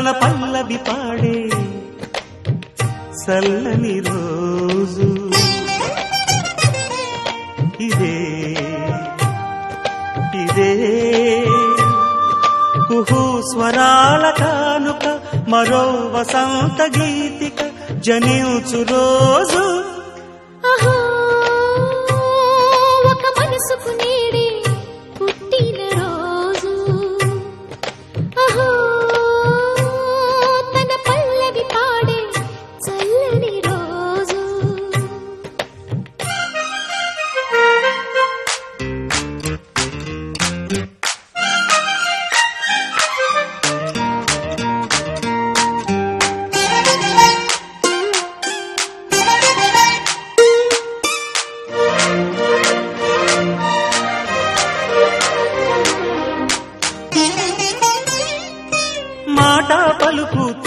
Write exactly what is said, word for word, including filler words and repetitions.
తన పల్లవి పాడే చల్లని రోజు ఇదే ఇదే కుహు స్వరాల కానుక మరో వసంత గీతిక జనించు రోజు అహో ఒక మనసుకు నేడే పుట్టిన రోజు అహో తన పల్లవి పాడే చల్లని రోజు మాట పలుకు